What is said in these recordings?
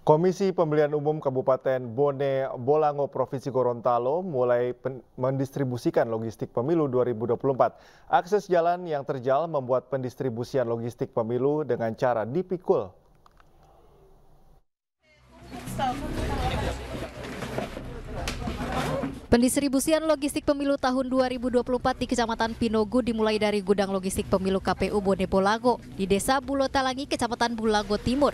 Komisi Pemilihan Umum Kabupaten Bone Bolango Provinsi Gorontalo mulai mendistribusikan logistik pemilu 2024. Akses jalan yang terjal membuat pendistribusian logistik pemilu dengan cara dipikul. Pendistribusian logistik pemilu tahun 2024 di Kecamatan Pinogu dimulai dari gudang logistik pemilu KPU Bone Bolango di Desa Bulotalangi, Kecamatan Bulago Timur.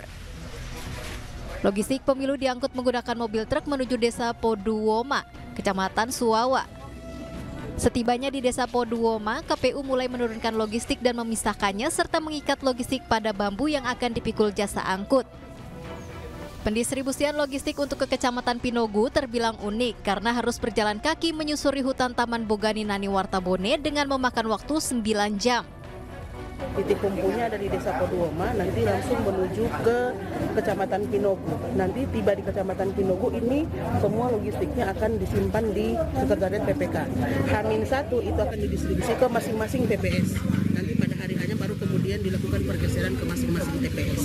Logistik pemilu diangkut menggunakan mobil truk menuju Desa Poduwoma, Kecamatan Suwawa. Setibanya di Desa Poduwoma, KPU mulai menurunkan logistik dan memisahkannya serta mengikat logistik pada bambu yang akan dipikul jasa angkut. Pendistribusian logistik untuk ke Kecamatan Pinogu terbilang unik karena harus berjalan kaki menyusuri hutan Taman Bogani Nani Wartabone dengan memakan waktu 9 jam. Titik kumpulnya ada di Desa Poduwoma, nanti langsung menuju ke Kecamatan Pinogu. Nanti tiba di Kecamatan Pinogu ini semua logistiknya akan disimpan di Sekretariat PPK. H-1 itu akan didistribusi ke masing-masing TPS. Nanti pada hari hanya baru kemudian dilakukan pergeseran ke masing-masing TPS.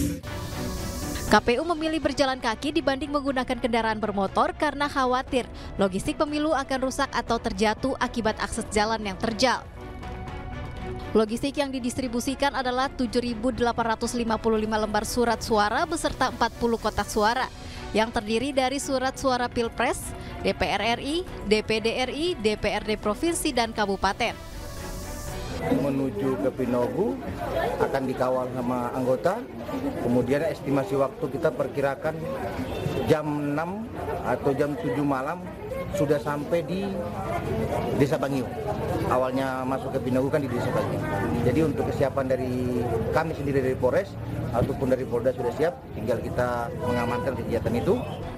KPU memilih berjalan kaki dibanding menggunakan kendaraan bermotor karena khawatir logistik pemilu akan rusak atau terjatuh akibat akses jalan yang terjal. Logistik yang didistribusikan adalah 7.855 lembar surat suara beserta 40 kotak suara yang terdiri dari surat suara Pilpres, DPR RI, DPD RI, DPRD Provinsi dan Kabupaten. Menuju ke Pinogu akan dikawal sama anggota, kemudian estimasi waktu kita perkirakan jam 6 atau jam 7 malam sudah sampai di Desa Bangiu. Awalnya masuk ke Pinogu kan di Desa Bangiu. Jadi untuk kesiapan dari kami sendiri dari Polres ataupun dari Polda sudah siap, tinggal kita mengamankan kegiatan itu.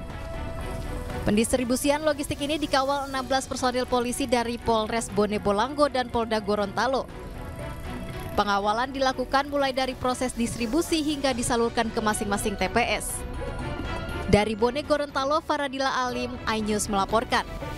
Pendistribusian logistik ini dikawal 16 personil polisi dari Polres Bone Bolango dan Polda Gorontalo. Pengawalan dilakukan mulai dari proses distribusi hingga disalurkan ke masing-masing TPS. Dari Bone Gorontalo, Faradila Alim, iNews melaporkan.